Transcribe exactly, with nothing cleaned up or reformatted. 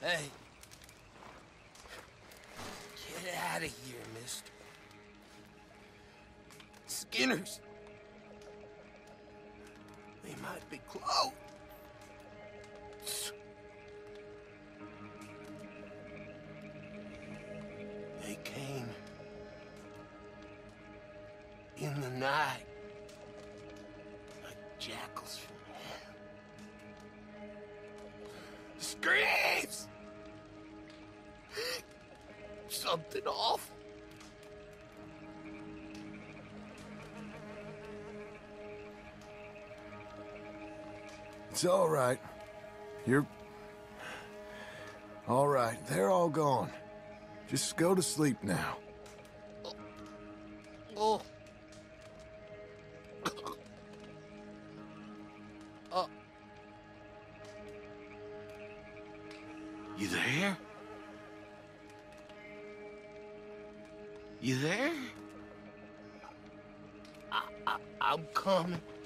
Hey. Get out of here, mister. Skinners. They might be close. They came in the night like jackals from hell. Screams! Something awful. It's all right. You're... all right. They're all gone. Just go to sleep now. Oh. Oh. You there? You there? I, I, I'm coming.